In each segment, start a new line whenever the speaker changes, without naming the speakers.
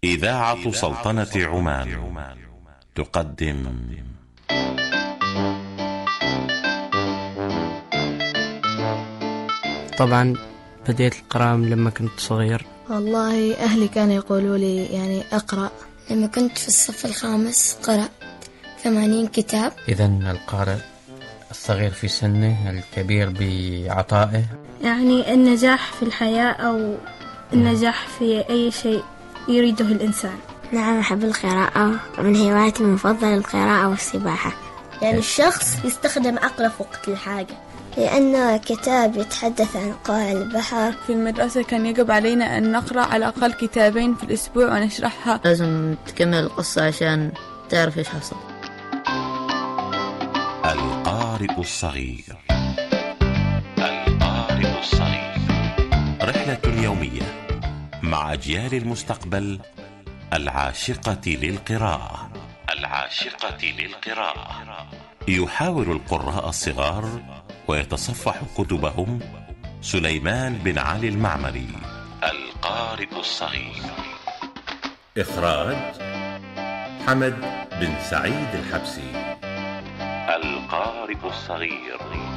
إذاعة سلطنة عمان تقدم
طبعا بديت القراءة لما كنت صغير.
والله أهلي كانوا يقولوا لي يعني أقرأ.
لما كنت في الصف الخامس قرأت 80 كتاب.
إذن القارئ الصغير في سنه الكبير بعطائه،
يعني النجاح في الحياة أو النجاح في أي شيء يريده الإنسان.
نعم، أحب القراءة، من هواياتي المفضلة القراءة والسباحة.
يعني الشخص يستخدم عقله في وقت الحاجة،
لأنه كتاب يتحدث عن قاع البحر.
في المدرسة كان يجب علينا أن نقرأ على الأقل كتابين في الأسبوع ونشرحها.
لازم تكمل القصة عشان تعرف إيش حصل.
القارئ الصغير. القارئ الصغير، رحلة يومية مع أجيال المستقبل العاشقة للقراءة. العاشقة للقراءة. يحاور القراء الصغار ويتصفح كتبهم سليمان بن علي المعمري. القارئ الصغير. إخراج حمد بن سعيد الحبسي. القارئ الصغير.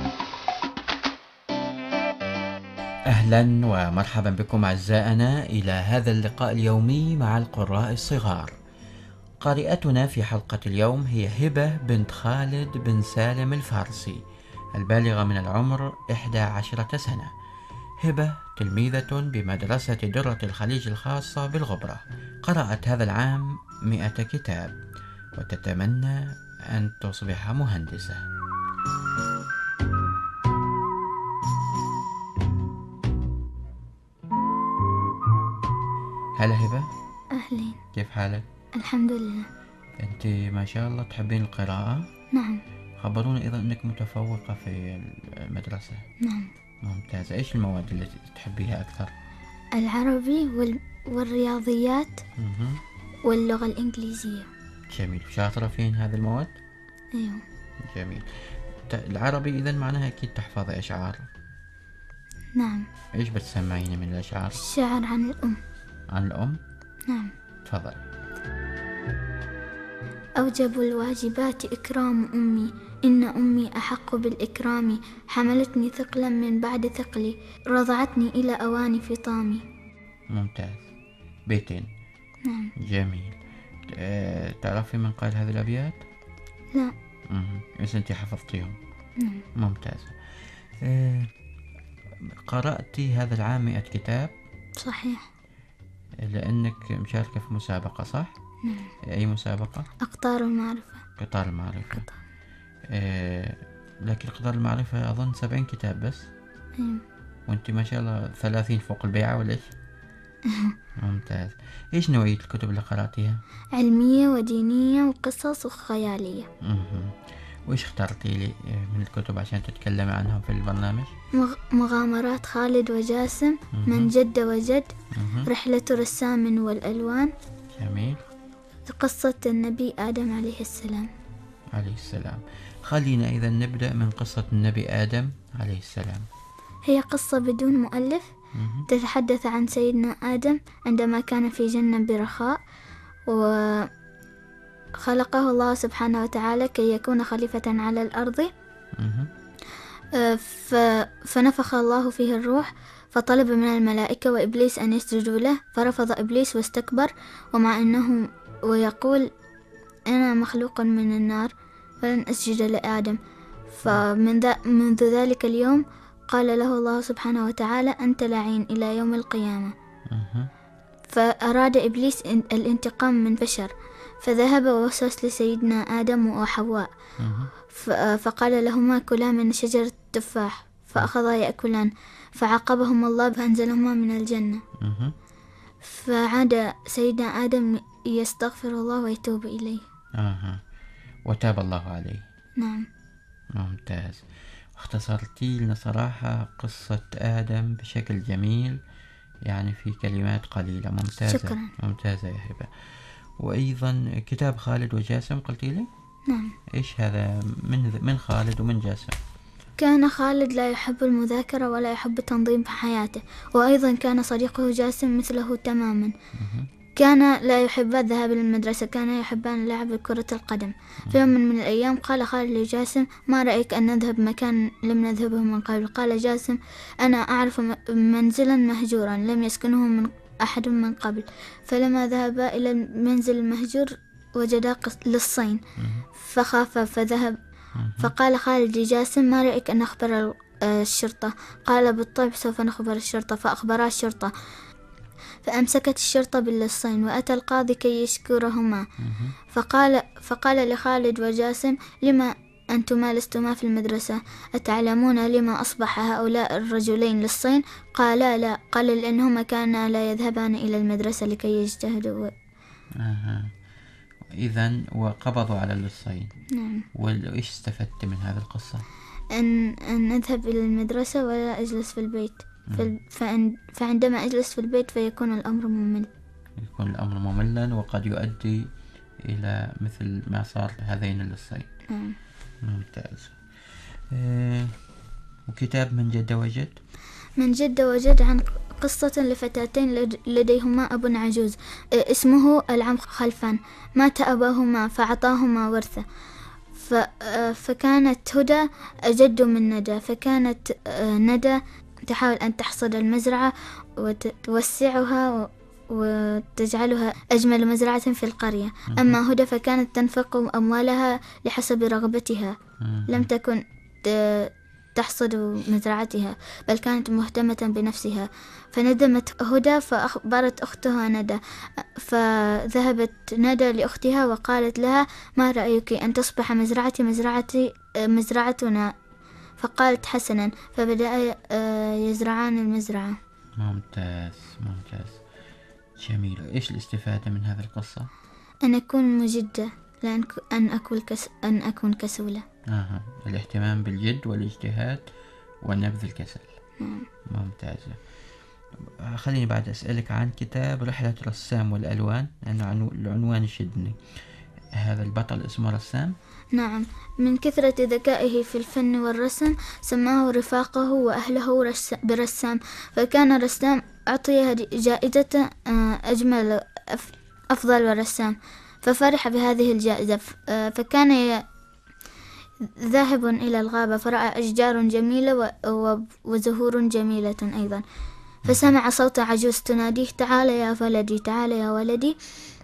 أهلا ومرحبا بكم أعزائنا إلى هذا اللقاء اليومي مع القراء الصغار. قارئتنا في حلقة اليوم هي هبة بنت خالد بن سالم الفارسي، البالغة من العمر 11 سنة. هبة تلميذة بمدرسة درة الخليج الخاصة بالغبرة، قرأت هذا العام 100 كتاب وتتمنى أن تصبح مهندسة. هلا هبة.
أهلين.
كيف حالك؟
الحمد لله.
أنت ما شاء الله تحبين القراءة؟
نعم.
خبرونا إذا أنك متفوقة في المدرسة.
نعم.
ممتازة. إيش المواد اللي تحبيها أكثر؟
العربي والرياضيات واللغة الإنجليزية.
جميل. شاطرة فين هذه المواد؟
أيوه.
جميل. العربي إذا معناها أكيد تحفظي أشعار.
نعم.
إيش بتسمعيني من الأشعار؟
الشعر عن الأم.
عن الأم؟
نعم.
تفضل.
أوجب الواجبات إكرام أمي، إن أمي أحق بالإكرام، حملتني ثقلا من بعد ثقلي، رضعتني إلى أوان فطامي.
ممتاز. بيتين.
نعم.
جميل. تعرفي من قال هذه الأبيات؟
لا.
إيش أنت حفظتيهم؟
نعم.
ممتاز. قرأتي هذا العام 100 كتاب؟
صحيح.
لأنك مشاركة في مسابقة صح؟
نعم.
أي مسابقة؟
أقطار المعرفة.
قطار المعرفة. لكن قطار المعرفة أظن 70 كتاب بس.
أيوه.
وأنت ما شاء الله 30 فوق البيعة ولا إيش؟ ممتاز. إيش نوعية الكتب اللي قرأتيها؟
علمية ودينية وقصص وخيالية.
وإيش اخترتي لي من الكتب عشان تتكلمي عنهم في البرنامج؟
مغامرات خالد وجاسم، من جد وجد، رحلة رسام والألوان.
جميل.
قصة النبي آدم عليه السلام.
عليه السلام. خلينا إذا نبدأ من قصة النبي آدم عليه السلام.
هي قصة بدون مؤلف، تتحدث عن سيدنا آدم عندما كان في جنة برخاء، وخلقه الله سبحانه وتعالى كي يكون خليفة على الأرض. فنفخ الله فيه الروح، فطلب من الملائكة وإبليس أن يسجدوا له، فرفض إبليس واستكبر، ومع أنه ويقول أنا مخلوق من النار فلن أسجد لآدم. منذ ذلك اليوم قال له الله سبحانه وتعالى أنت لعين إلى يوم القيامة. فأراد إبليس الانتقام من بشر، فذهب ووسوس لسيدنا آدم وحواء، فقال لهما كلا من شجرة التفاح، فأخذا يأكلان، فعاقبهم الله فأنزلهما من الجنة. فعاد سيدنا آدم يستغفر الله ويتوب إليه.
وتاب الله عليه.
نعم.
ممتاز. اختصرتي لنا صراحة قصة آدم بشكل جميل، يعني في كلمات قليلة. ممتازة.
شكرا.
ممتازة يا هبة. وأيضا كتاب خالد وجاسم قلتي لي؟
نعم.
إيش هذا من خالد ومن جاسم؟
كان خالد لا يحب المذاكرة ولا يحب تنظيم حياته، وأيضا كان صديقه جاسم مثله تماما. كان لا يحب الذهاب إلى المدرسة، كان يحبان لعب كرة القدم. في يوم من الأيام قال خالد لجاسم: ما رأيك أن نذهب مكان لم نذهبه من قبل؟ قال جاسم: أنا أعرف منزلا مهجورا لم يسكنه من أحد من قبل. فلما ذهبا إلى المنزل المهجور وجدا لصين، فخاف فذهب. فقال خالد لجاسم: ما رأيك أن نخبر الشرطة؟ قال: بالطبع سوف نخبر الشرطة. فأخبرا الشرطة، فأمسكت الشرطة باللصين وأتى القاضي كي يشكرهما. فقال لخالد وجاسم: لما أنتما لستما في المدرسة؟ أتعلمون لما أصبح هؤلاء الرجلين لصين؟ قالا: لا. قال: لأنهما كانا لا يذهبان إلى المدرسة لكي يجتهدوا.
إذن وقبضوا على اللصين.
نعم.
وإيش استفدت من هذه القصة؟
أن أذهب إلى المدرسة ولا أجلس في البيت. فعندما أجلس في البيت فيكون الأمر ممل.
يكون الأمر مملا وقد يؤدي إلى مثل ما صار هذين اللصين. ممتاز. وكتاب من جد وجد؟
من جد وجد عن قصة لفتاتين لديهما أب عجوز اسمه العم خلفان. مات أباهما فعطاهما ورثة. فكانت هدى أجد من ندى. فكانت ندى تحاول أن تحصد المزرعة وتوسعها وتجعلها أجمل مزرعة في القرية. أما هدى فكانت تنفق أموالها لحسب رغبتها، لم تكن تحصد مزرعتها بل كانت مهتمة بنفسها. فندمت هدى فأخبرت أختها ندى. فذهبت ندى لأختها وقالت لها: ما رأيك أن تصبح مزرعتي مزرعتنا؟ فقالت: حسنا. فبدأ يزرعان المزرعة.
ممتاز ممتاز جميل. إيش الاستفادة من هذه القصة؟
أن أكون مجدة، لا أن أكون كسولة.
الاهتمام بالجد والاجتهاد ونبذ الكسل. ممتازة. خليني بعد أسألك عن كتاب رحلة رسام والألوان، لأنه العنوان يشدني. هذا البطل اسمه رسام؟
نعم. من كثرة ذكائه في الفن والرسم سماه رفاقه وأهله برسام. فكان رسام أعطي جائزة أجمل أفضل رسام، ففرح بهذه الجائزة. فكان ذاهب إلى الغابة فرأى أشجار جميلة وزهور جميلة أيضا. فسمع صوت عجوز تناديه: تعال يا ولدي، تعال يا ولدي.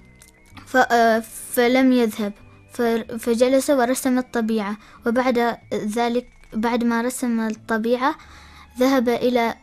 فلم يذهب، فجلس ورسم الطبيعة. وبعد ذلك بعد ما رسم الطبيعة ذهب إلى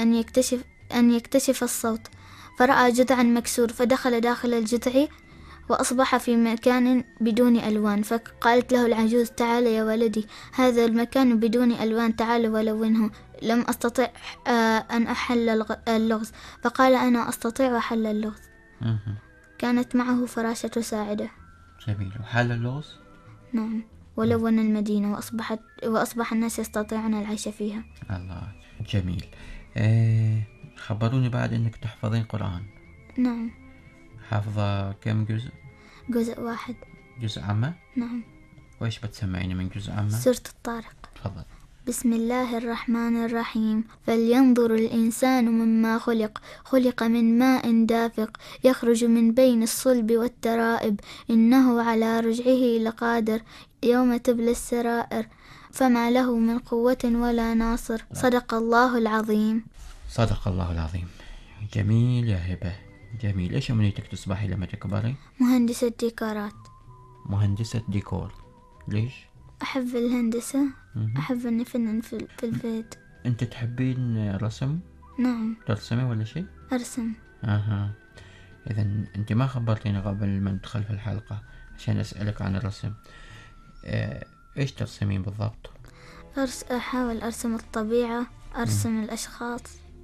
أن يكتشف الصوت، فرأى جذعا مكسور، فدخل داخل الجذع وأصبح في مكان بدون ألوان. فقالت له العجوز: تعال يا ولدي، هذا المكان بدون ألوان، تعال ولونه. لم أستطع أن أحل اللغز. فقال: أنا أستطيع أحل اللغز. كانت معه فراشة تساعده.
جميل. وحل اللغز؟
نعم. ولون المدينة وأصبح الناس يستطيعون العيش فيها.
الله جميل. خبروني بعد أنك تحفظين قرآن.
نعم.
حافظة كم جزء؟
جزء واحد.
جزء عامة؟
نعم.
وإيش بتسمعيني من جزء عامة؟
سورة الطارق.
تفضل.
بسم الله الرحمن الرحيم. فلينظر الإنسان مما خلق من ماء دافق يخرج من بين الصلب والترائب إنه على رجعه لقادر يوم تبلى السرائر فما له من قوة ولا ناصر. صدق الله العظيم.
صدق الله العظيم. جميل يا هبة، جميل. إيش أمنيتك تصبحي لما تكبري؟
مهندسة ديكورات.
مهندسة ديكور. ليش؟
أحب الهندسة. أحب أني فنن في البيت.
أنت تحبين رسم؟
نعم.
ترسمي ولا شيء؟
أرسم.
إذن أنت ما خبرتيني قبل ما ندخل في الحلقة عشان أسألك عن الرسم. إيش ترسمين بالضبط؟
أحاول أرسم الطبيعة، أرسم الأشخاص.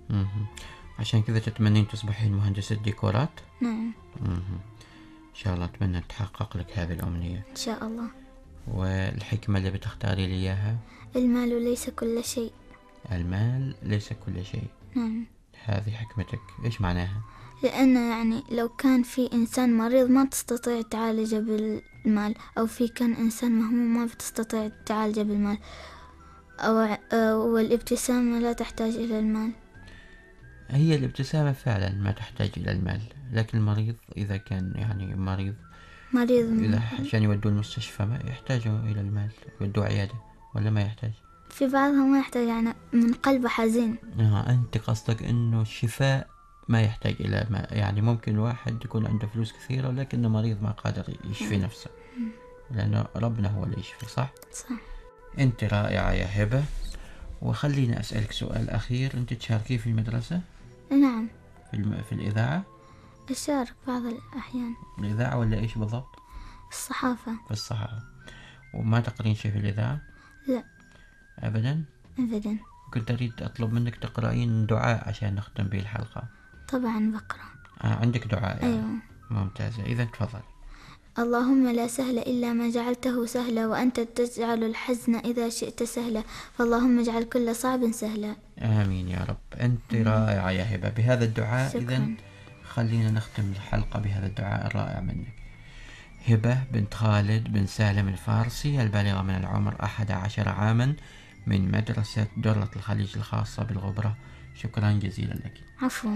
عشان كذا تتمنين تصبحين مهندسة ديكورات؟
نعم.
إن شاء الله أتمنى تحقق لك هذه الأمنية
إن شاء الله.
والحكمة اللي بتختاري لي إياها؟
المال ليس كل شيء.
المال ليس كل شيء.
نعم.
هذه حكمتك. إيش معناها؟
لأنه يعني لو كان في إنسان مريض ما تستطيع تعالجه بالمال، أو كان إنسان مهموم ما بتستطيع تعالجه بالمال، والابتسامة لا تحتاج إلى المال.
هي الابتسامة فعلا ما تحتاج إلى المال، لكن المريض إذا كان يعني مريض إذا عشان يودوه المستشفى ما يحتاجوا إلى المال، يودوه عيادة ولا ما يحتاج؟
في بعضهم ما يحتاج، يعني من قلبه حزين.
أنت قصدك إنه الشفاء ما يحتاج إلى ما، يعني ممكن واحد يكون عنده فلوس كثيرة لكنه مريض ما قادر يشفي نفسه، لأنه ربنا هو اللي يشفي. صح؟ أنت رائعة يا هبة. وخليني أسألك سؤال أخير، أنت تشاركي في المدرسة؟
نعم.
في الإذاعة؟
أشارك بعض الأحيان.
الإذاعة ولا إيش بالضبط؟
الصحافة.
في الصحافة. وما تقرين شيء في الإذاعة؟
لا
أبدا؟
أبدا.
كنت أريد أطلب منك تقرأين دعاء عشان نختم به الحلقة.
طبعا بقرأ.
عندك دعاء يعني؟
أيوة.
ممتازة، إذا تفضل.
اللهم لا سهل إلا ما جعلته سهلا، وأنت تجعل الحزن إذا شئت سهلا، فاللهم اجعل كل صعب سهلا.
آمين يا رب. أنت رائعة يا هبة. بهذا الدعاء إذا خلينا نختم الحلقة بهذا الدعاء الرائع منك. هبة بنت خالد بن سالم الفارسي، البالغة من العمر 11 عاما، من مدرسة درة الخليج الخاصة بالغبرة. شكرا جزيلا لك.
عفوا.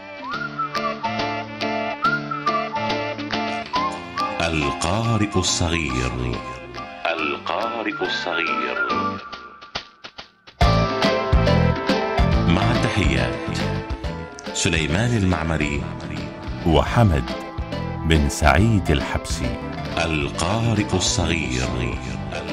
القارئ الصغير. القارئ الصغير. مع تحيات سليمان المعمري
وحمد بن سعيد الحبسي.
القارئ الصغير.